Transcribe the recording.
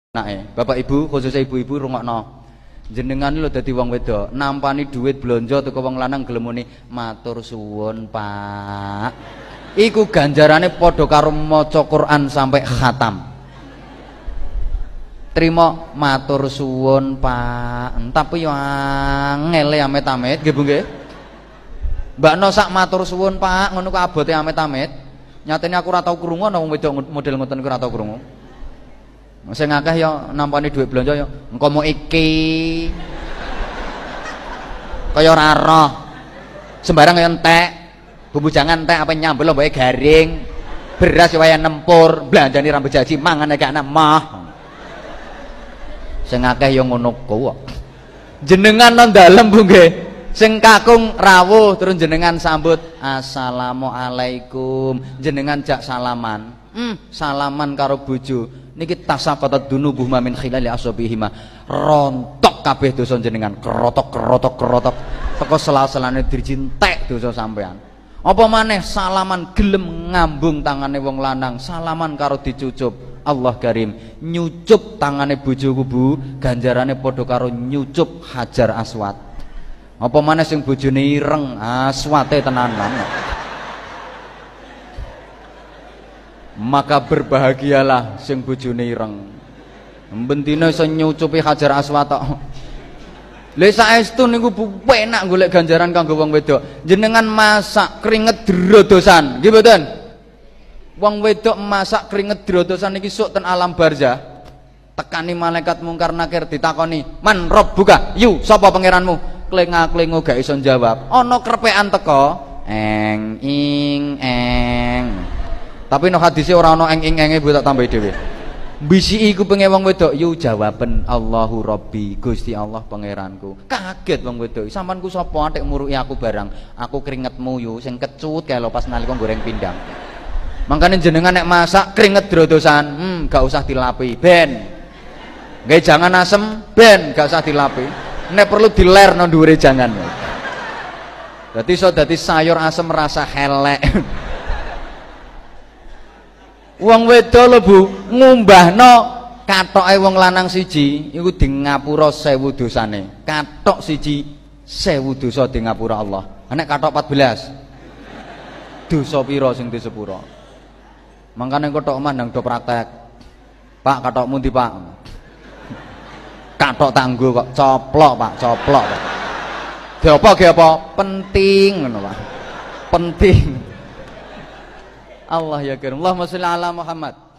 Bapak Ibu, khususnya ibu-ibu rungokno. Jenengan lho dadi wong wedok, nampani duit blonjo teko wong lanang gelem muni matur suwun, Pak. Iku ganjarane padha karo maca Quran sampai khatam. Trima matur suwun, Pak. Tapi yo angel amit-amit nggih Bu nggih. Mbakno sak matur suwun, Pak, ngono kok abote amit-amit. Nyatane aku ora tau krungu ana wong wedok model ngoten iku ora tau krungu. Sing akeh ya nampani dhuwit blonjo ya engko mau iki kaya ora roh sembarang ya entek bumbu jangan entek apa nyambel mbake garing beras ya waya nempur blanjani rambut jaji mangan gak nemah sing akeh ya ngono kuwi jenengan nang dalem Bu nggih sing kakung rawuh terus jenengan sambut assalamualaikum jenengan jak salaman salaman karo bojo niki tasafatat dunubuh min khilali asabihima rontok kabeh dosa jenengan kerotok teko sela-selane dirjintek dosa sampean apa maneh salaman gelem ngambung tangane wong lanang salaman karo dicucup Allah karim nyucup tangane bojoku Bu ganjarane padha karo nyucup hajar aswad apa maneh sing bojone ireng aswate tenanan maka berbahagialah sing bojone ireng bentine iso nyucupi hajar aswad tok lha saestu niku penak golek ganjaran kanggo wong wedok jenengan masak keringet drodosan nggih mboten wong wedok masak keringet drodosan iki sok ten alam barzah tekani malaikat mungkar nakir ditakoni man rabbuka yu sapa pangeranmu klenga-klengo gak iso jawab ana krepekan teko eng ing eng tapi no hadisnya orang no eng-eng-enge bu tak tambahi dhewe. Bisi iku pengen wong wedok yu jawaben Allahu Rabbi Gusti Allah pangeranku. Kaget wong wedok. Sampeanku sapa atik muruki aku barang. Aku keringetmu yu sing kecut kaya lo pas nalika goreng pindang. Mangkane jenengan nek masak keringet drodosan, gak usah dilapi, ben. Nggih jangan asem, ben gak usah dilapi. Nek perlu diler nang dhuwure jangan. Dadi iso dadi sayur asem rasa helek. Wong wedok lho Bu ngumbahno katoke wong lanang siji iku di ngapura 1000 dosane katok siji 1000 dosa di ngapura Allah nek katok 14 dosa pira sing disepuro mangkane kotok mandang do praktek Pak katokmu ndi Pak katok tanggo kok coplok Pak coplok Pak ge apa penting ngono Pak penting Allah ya karim Allahumma sholli ala Muhammad